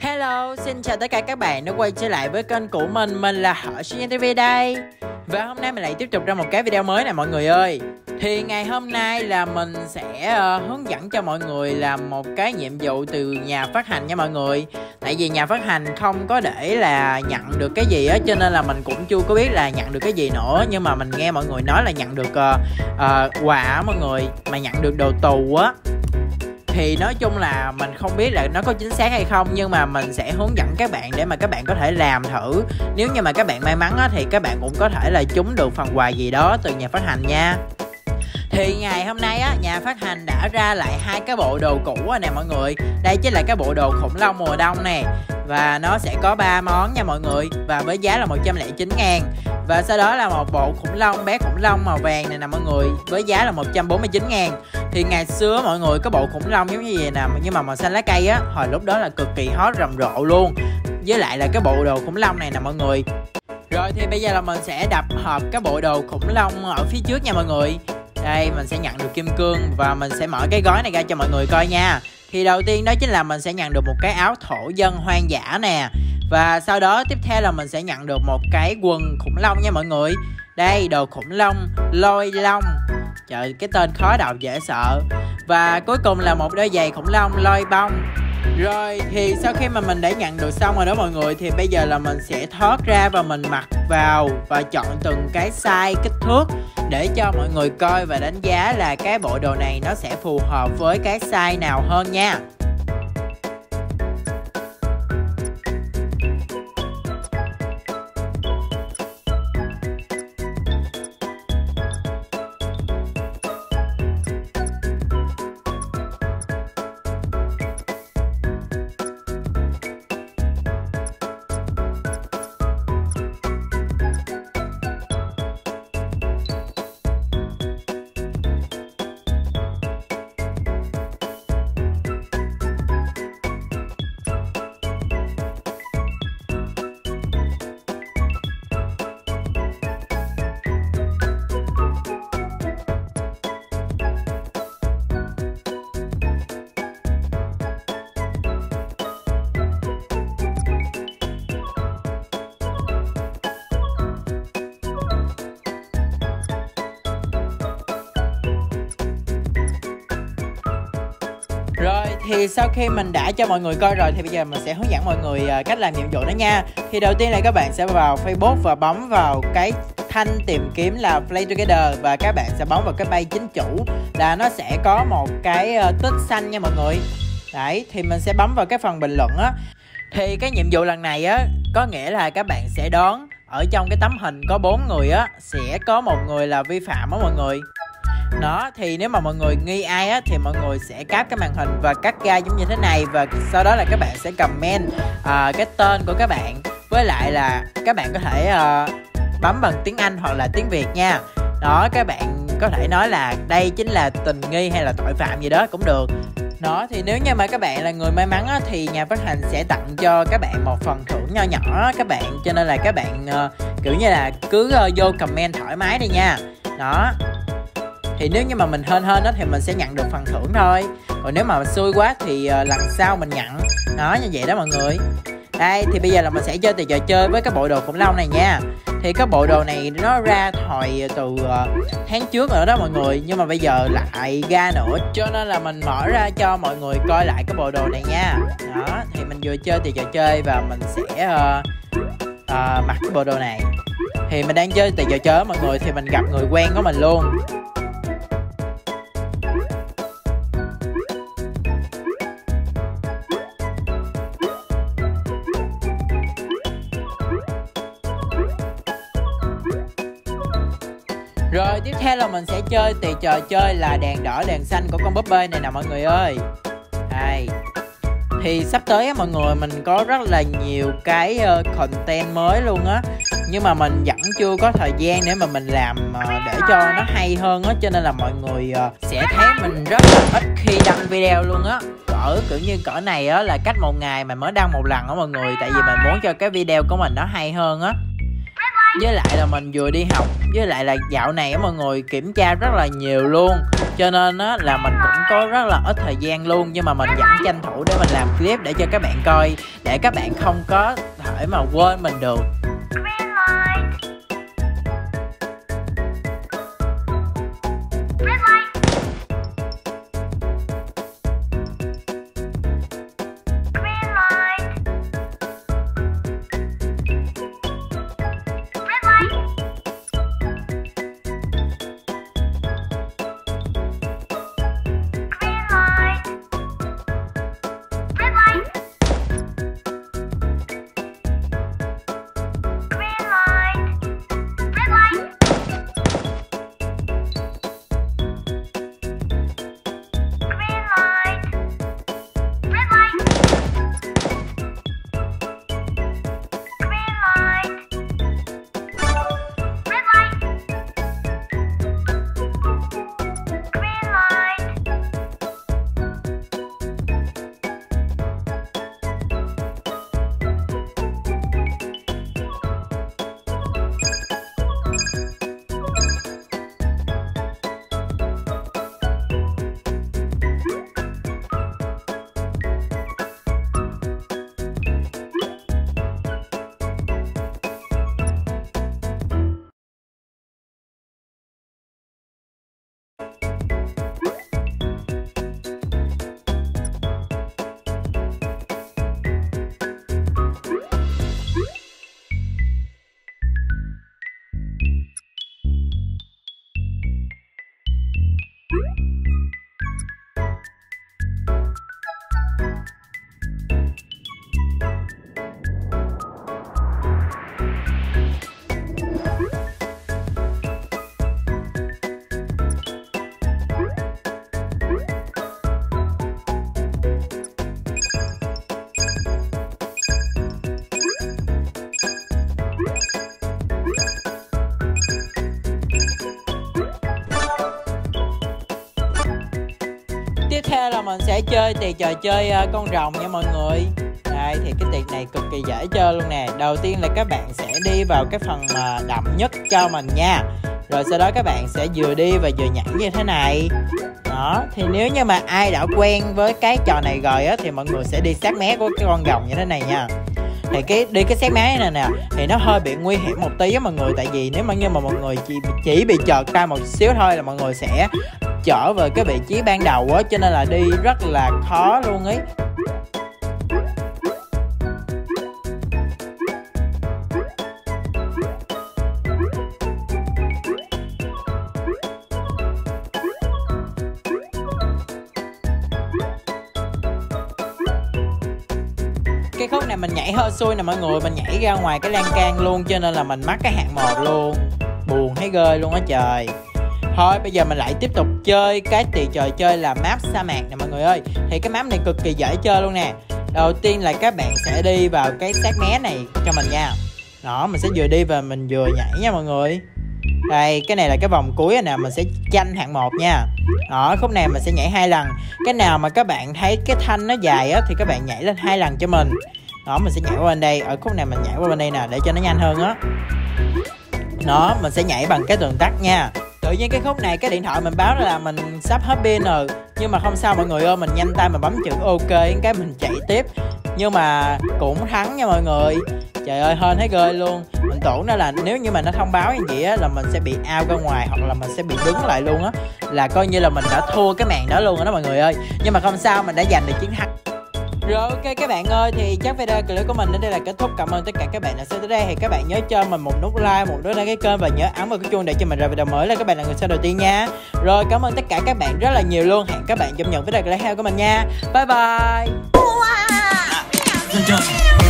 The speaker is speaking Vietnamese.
Hello, xin chào tất cả các bạn đã quay trở lại với kênh của mình là Họ Xuyên TV đây. Và hôm nay mình lại tiếp tục ra một cái video mới này mọi người ơi. Thì ngày hôm nay là mình sẽ hướng dẫn cho mọi người làm một cái nhiệm vụ từ nhà phát hành nha mọi người. Tại vì nhà phát hành không có để là nhận được cái gì á, cho nên là mình cũng chưa có biết là nhận được cái gì nữa. Nhưng mà mình nghe mọi người nói là nhận được quà á mọi người, mà nhận được đồ tù á. Thì nói chung là mình không biết là nó có chính xác hay không, nhưng mà mình sẽ hướng dẫn các bạn để mà các bạn có thể làm thử. Nếu như mà các bạn may mắn á, thì các bạn cũng có thể là trúng được phần quà gì đó từ nhà phát hành nha. Thì ngày hôm nay á, nhà phát hành đã ra lại hai cái bộ đồ cũ rồi nè mọi người. Đây chính là cái bộ đồ khủng long mùa đông nè. Và nó sẽ có 3 món nha mọi người. Và với giá là 109.000. Và sau đó là một bộ khủng long bé khủng long màu vàng này nè mọi người, với giá là 149.000. Thì ngày xưa mọi người có bộ khủng long giống như vậy nè, nhưng mà màu xanh lá cây á, hồi lúc đó là cực kỳ hot rầm rộ luôn. Với lại là cái bộ đồ khủng long này nè mọi người. Rồi thì bây giờ là mình sẽ đập hộp cái bộ đồ khủng long ở phía trước nha mọi người. Đây mình sẽ nhận được kim cương và mình sẽ mở cái gói này ra cho mọi người coi nha. Thì đầu tiên đó chính là mình sẽ nhận được một cái áo thổ dân hoang dã nè. Và sau đó tiếp theo là mình sẽ nhận được một cái quần khủng long nha mọi người. Đây đồ khủng long lôi long. Trời cái tên khó đọc dễ sợ. Và cuối cùng là một đôi giày khủng long lôi bông. Rồi thì sau khi mà mình đã nhận được xong rồi đó mọi người, thì bây giờ là mình sẽ thoát ra và mình mặc vào và chọn từng cái size kích thước để cho mọi người coi và đánh giá là cái bộ đồ này nó sẽ phù hợp với cái size nào hơn nha. Rồi thì sau khi mình đã cho mọi người coi rồi thì bây giờ mình sẽ hướng dẫn mọi người cách làm nhiệm vụ đó nha. Thì đầu tiên là các bạn sẽ vào Facebook và bấm vào cái thanh tìm kiếm là Play Together. Và các bạn sẽ bấm vào cái page chính chủ là nó sẽ có một cái tích xanh nha mọi người. Đấy thì mình sẽ bấm vào cái phần bình luận á. Thì cái nhiệm vụ lần này á có nghĩa là các bạn sẽ đoán ở trong cái tấm hình có 4 người á sẽ có một người là vi phạm á mọi người. Đó thì nếu mà mọi người nghi ai á thì mọi người sẽ cáp cái màn hình và cắt ra giống như thế này. Và sau đó là các bạn sẽ comment cái tên của các bạn. Với lại là các bạn có thể bấm bằng tiếng Anh hoặc là tiếng Việt nha. Đó các bạn có thể nói là đây chính là tình nghi hay là tội phạm gì đó cũng được. Đó thì nếu như mà các bạn là người may mắn á, thì nhà phát hành sẽ tặng cho các bạn một phần thưởng nho nhỏ các bạn. Cho nên là các bạn kiểu như là cứ vô comment thoải mái đi nha. Đó thì nếu như mà mình hên đó thì mình sẽ nhận được phần thưởng thôi. Còn nếu mà xui quá thì lần sau mình nhận. Đó như vậy đó mọi người. Đây thì bây giờ là mình sẽ chơi từ trò chơi với cái bộ đồ khủng long này nha. Thì cái bộ đồ này nó ra hồi từ tháng trước rồi đó mọi người. Nhưng mà bây giờ lại ra nữa, cho nên là mình mở ra cho mọi người coi lại cái bộ đồ này nha. Đó thì mình vừa chơi từ trò chơi và mình sẽ mặc cái bộ đồ này. Thì mình đang chơi từ trò chơi mọi người, thì mình gặp người quen của mình luôn. Rồi tiếp theo là mình sẽ chơi từ trò chơi là đèn đỏ đèn xanh của con búp bê này nè mọi người ơi. Đây thì sắp tới á mọi người, mình có rất là nhiều cái content mới luôn á. Nhưng mà mình vẫn chưa có thời gian để mà mình làm để cho nó hay hơn á. Cho nên là mọi người sẽ thấy mình rất là ít khi đăng video luôn á. Kiểu như cỡ này á là cách một ngày mà mới đăng một lần á mọi người. Tại vì mình muốn cho cái video của mình nó hay hơn á. Với lại là mình vừa đi học, với lại là dạo này mọi người kiểm tra rất là nhiều luôn, cho nên á là mình cũng có rất là ít thời gian luôn. Nhưng mà mình vẫn tranh thủ để mình làm clip để cho các bạn coi, để các bạn không có thể mà quên mình được. Tiếp theo là mình sẽ chơi thì trò chơi con rồng nha mọi người. Đây thì cái tiệc này cực kỳ dễ chơi luôn nè. Đầu tiên là các bạn sẽ đi vào cái phần mà đậm nhất cho mình nha. Rồi sau đó các bạn sẽ vừa đi và vừa nhảy như thế này. Đó, thì nếu như mà ai đã quen với cái trò này rồi á thì mọi người sẽ đi sát mé của cái con rồng như thế này nha. Thì đi cái sát mé này nè thì nó hơi bị nguy hiểm một tí á mọi người. Tại vì nếu mà như mà mọi người chỉ bị chợt tay một xíu thôi là mọi người sẽ trở về cái vị trí ban đầu á, cho nên là đi rất là khó luôn ấy. Cái khúc này mình nhảy hơi xui nè mọi người, mình nhảy ra ngoài cái lan can luôn, cho nên là mình mắc cái hạng 1 luôn. Buồn thấy ghê luôn á trời. Thôi bây giờ mình lại tiếp tục chơi cái trò chơi là map sa mạc nè mọi người ơi. Thì cái map này cực kỳ dễ chơi luôn nè. Đầu tiên là các bạn sẽ đi vào cái sát mé này cho mình nha. Đó, mình sẽ vừa đi và mình vừa nhảy nha mọi người. Đây, cái này là cái vòng cuối nè, mình sẽ tranh hạng 1 nha. Đó, khúc này mình sẽ nhảy 2 lần. Cái nào mà các bạn thấy cái thanh nó dài á thì các bạn nhảy lên 2 lần cho mình. Đó, mình sẽ nhảy qua bên đây. Ở khúc này mình nhảy qua bên đây nè để cho nó nhanh hơn á. Đó, mình sẽ nhảy bằng cái tường tắt nha. Tự nhiên cái khúc này cái điện thoại mình báo là mình sắp hết pin rồi. Nhưng mà không sao mọi người ơi, mình nhanh tay mà bấm chữ OK cái mình chạy tiếp. Nhưng mà cũng thắng nha mọi người. Trời ơi, hên thấy ghê luôn. Mình tưởng đó là nếu như mà nó thông báo như vậy á là mình sẽ bị out ra ngoài, hoặc là mình sẽ bị đứng lại luôn á, là coi như là mình đã thua cái màn đó luôn á đó mọi người ơi. Nhưng mà không sao, mình đã giành được chiến thắng. Rồi ok các bạn ơi, thì chắc video clip của mình đến đây là kết thúc. Cảm ơn tất cả các bạn đã xem tới đây. Thì các bạn nhớ cho mình một nút like, một nút đăng ký kênh và nhớ ấn vào cái chuông để cho mình ra video mới là các bạn là người xem đầu tiên nha. Rồi cảm ơn tất cả các bạn rất là nhiều luôn. Hẹn các bạn trong những video clip tiếp theo của mình nha. Bye bye.